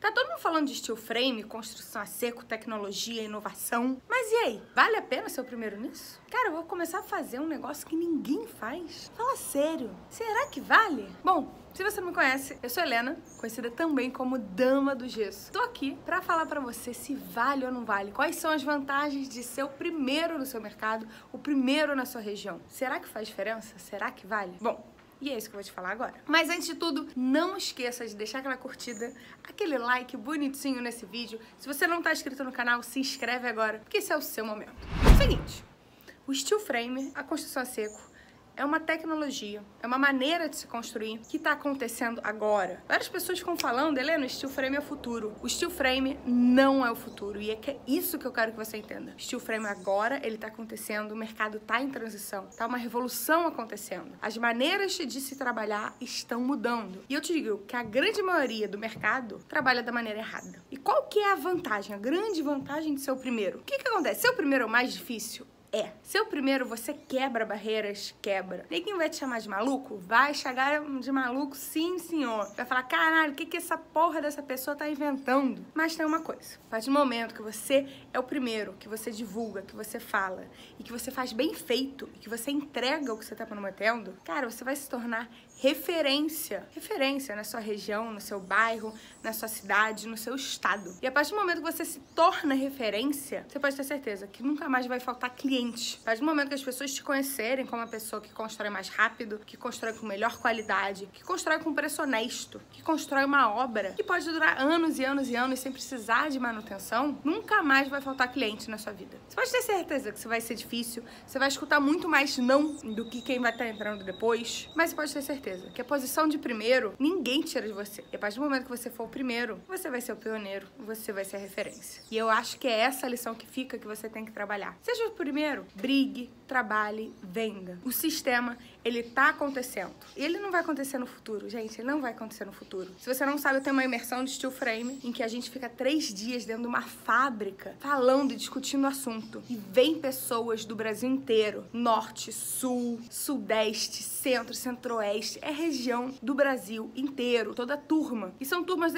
Tá todo mundo falando de steel frame, construção a seco, tecnologia, inovação. Mas e aí? Vale a pena ser o primeiro nisso? Cara, eu vou começar a fazer um negócio que ninguém faz. Fala sério. Será que vale? Bom, se você não me conhece, eu sou Helena, conhecida também como Dama do Gesso. Tô aqui pra falar pra você se vale ou não vale. Quais são as vantagens de ser o primeiro no seu mercado, o primeiro na sua região. Será que faz diferença? Será que vale? Bom, e é isso que eu vou te falar agora. Mas antes de tudo, não esqueça de deixar aquela curtida, aquele like bonitinho nesse vídeo. Se você não tá inscrito no canal, se inscreve agora, porque esse é o seu momento. Seguinte, o steel frame, a construção a seco, é uma tecnologia, é uma maneira de se construir que está acontecendo agora. Várias pessoas ficam falando, Helena, o steel frame é o futuro. O steel frame não é o futuro e é isso que eu quero que você entenda. O steel frame agora, ele está acontecendo, o mercado está em transição, está uma revolução acontecendo. As maneiras de se trabalhar estão mudando. E eu te digo que a grande maioria do mercado trabalha da maneira errada. E qual que é a vantagem, a grande vantagem de ser o primeiro? O que acontece? Ser o primeiro é o mais difícil? Ser o primeiro, você quebra barreiras, quebra. Ninguém vai te chamar de maluco? Vai chegar de maluco, sim, senhor. Vai falar, caralho, o que essa porra dessa pessoa tá inventando? Mas tem uma coisa. A partir do momento que você é o primeiro, que você divulga, que você fala, e que você faz bem feito, e que você entrega o que você tá prometendo, cara, você vai se tornar referência. Referência na sua região, no seu bairro, na sua cidade, no seu estado. E a partir do momento que você se torna referência, você pode ter certeza que nunca mais vai faltar cliente. A partir do momento que as pessoas te conhecerem como uma pessoa que constrói mais rápido, que constrói com melhor qualidade, que constrói com preço honesto, que constrói uma obra que pode durar anos e anos e anos sem precisar de manutenção, nunca mais vai faltar cliente na sua vida. Você pode ter certeza que isso vai ser difícil, você vai escutar muito mais não do que quem vai estar entrando depois, mas você pode ter certeza que a posição de primeiro, ninguém tira de você. E a partir do momento que você for o primeiro, você vai ser o pioneiro, você vai ser a referência. E eu acho que é essa a lição que fica que você tem que trabalhar. Seja o primeiro, brigue, trabalhe, venda. O sistema, ele tá acontecendo. Ele não vai acontecer no futuro, gente. Ele não vai acontecer no futuro. Se você não sabe, eu tenho uma imersão de steel frame em que a gente fica 3 dias dentro de uma fábrica falando e discutindo o assunto. E vem pessoas do Brasil inteiro. Norte, sul, sudeste, centro, centro-oeste. É região do Brasil inteiro. Toda turma. E são turmas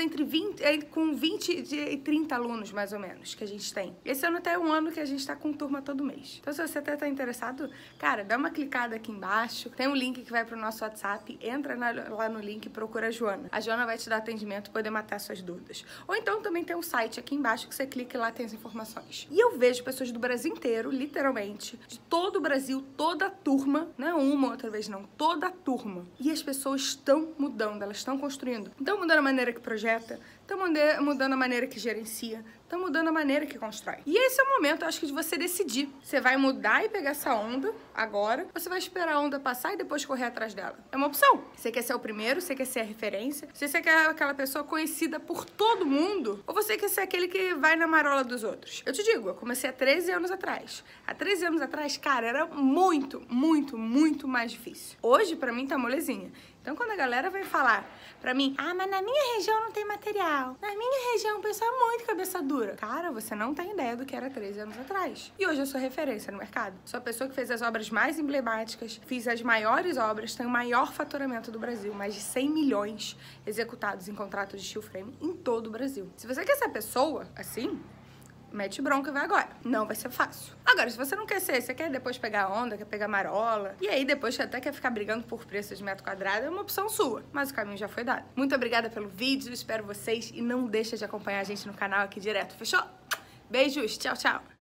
com 20 e 30 alunos, mais ou menos, que a gente tem. Esse ano até é um ano que a gente tá com turma todo mês. Então, se você até tá interessado, cara, dá uma clicada aqui embaixo. Tem um link que vai pro nosso WhatsApp. Entra lá no link e procura a Joana. A Joana vai te dar atendimento e poder matar suas dúvidas. Ou então também tem um site aqui embaixo que você clica e lá tem as informações. E eu vejo pessoas do Brasil inteiro, literalmente, de todo o Brasil, toda a turma, não é uma outra vez não, toda a turma. E as pessoas estão mudando, elas estão construindo. Estão mudando a maneira que projeta, estão mudando a maneira que gerencia, estão mudando a maneira que constrói. E esse é o momento, eu acho que, de você decidir. Você vai mudar e pegar essa onda agora, ou você vai esperar a onda passar e depois correr atrás dela. É uma opção. Você quer ser o primeiro, você quer ser a referência, você quer aquela pessoa conhecida por todo mundo, ou você quer ser aquele que vai na marola dos outros. Eu te digo, eu comecei há 13 anos atrás. Há 13 anos atrás, cara, era muito, muito, muito mais difícil. Hoje, pra mim, tá molezinha. Então, quando a galera vem falar pra mim, ah, mas na minha região não tem material, na minha região o pessoal é muito cabeça dura. Cara, você não tem ideia do que era 13 anos atrás. E hoje eu sou referência no mercado. Sou a pessoa que fez as obras mais emblemáticas, fiz as maiores obras, tenho o maior faturamento do Brasil, mais de 100 milhões executados em contratos de steel frame em todo o Brasil. Se você quer ser pessoa assim, mete bronca e vai agora. Não vai ser fácil. Agora, se você não quer ser, você quer depois pegar onda, quer pegar marola, e aí depois você até quer ficar brigando por preço de metro quadrado, é uma opção sua. Mas o caminho já foi dado. Muito obrigada pelo vídeo, espero vocês e não deixa de acompanhar a gente no canal aqui direto, fechou? Beijos, tchau, tchau!